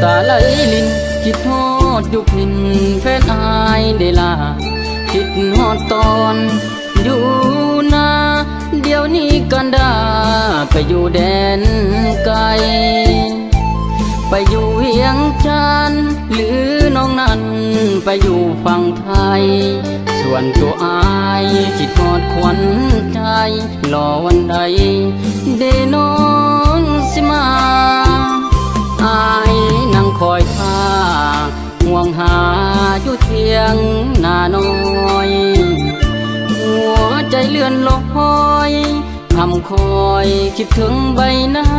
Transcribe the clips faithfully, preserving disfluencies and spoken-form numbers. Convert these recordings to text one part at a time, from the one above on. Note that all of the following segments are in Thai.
ตาไหลลินคิดฮอดยุคหินแฟนอายได้ลาคิดฮอดตอนอยู่นาเดี๋ยวนี้กันดาไปอยู่แดนไกลไปอยู่เวียงจันทร์หรือน้องนั้นไปอยู่ฝั่งไทยส่วนตัวอายคิดฮอดขวัญใจรอวันใดเดน้องสิมาอายนั่งคอยท่าห่วงหาอยู่เทียงหน้าน้อยหัวใจเลื่อนลอยคำคอยคิดถึงใบหน้า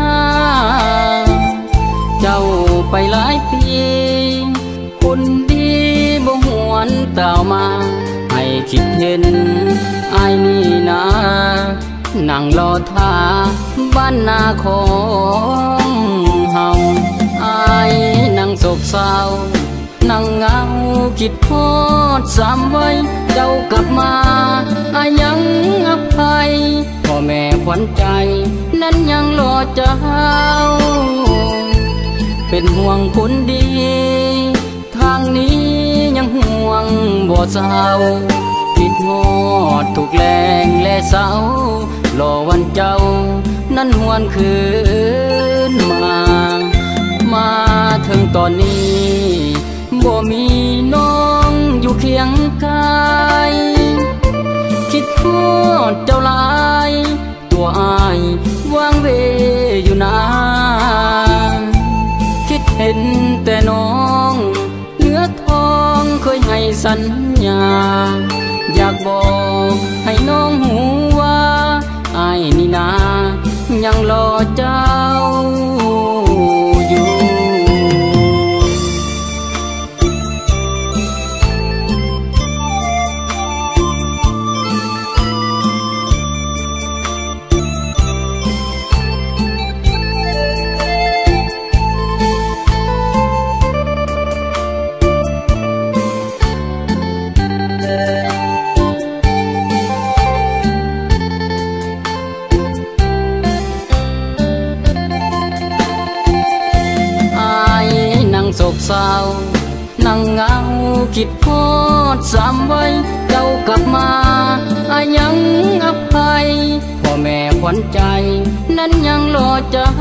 เจ้าไปหลายปีคนดีบ่หวนเต่ามาให้คิดเห็นอายนี่นานั่งรอท่าบ้านนาของเฮาอายนั่งโศกเศร้านั่งเงาคิดฮอดสามไว้เจ้ากลับมาอายังอภัยพ่อแม่ขวัญใจนั้นยังรอเจ้าเป็นห่วงคนดีทางนี้ยังห่วงบ่เศร้าคิดฮอดทุกแรงและเศร้ารอวันเจ้านั้นหวนคืนมามาถึงตอนนี้บ่มีน้องอยู่เคียงกายคิดฮอดเจ้าหลายตัวอายวางเวอยู่นานคิดเห็นแต่น้องเนื้อทองเคยให้สัญญาอยากบอกให้น้องหูว่าอายนี่นายังรอเจ้าอยู่โศกเศร้านั่งเงาคิดฮอดสามไว้เจ้ากลับมาอายังอภัยพ่อแม่ขวัญใจนั้นยังรอเจ้า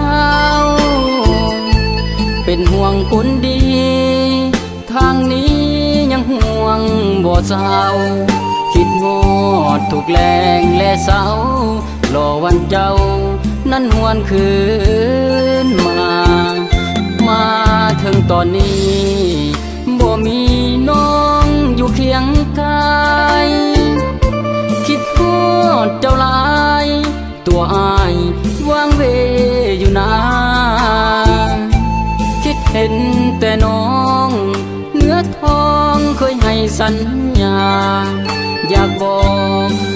เป็นห่วงคนดีทางนี้ยังห่วงบ่เศร้าคิดฮอดทุกแรงและเศร้ารอวันเจ้านั้นหวนคืนมามาถึงตอนนี้บ่มีน้องอยู่เคียงกายคิดฮอดเจ้าหลายตัวอายวางเวอยู่นานคิดเห็นแต่น้องเนื้อทองเคยให้สัญญาอยากบอก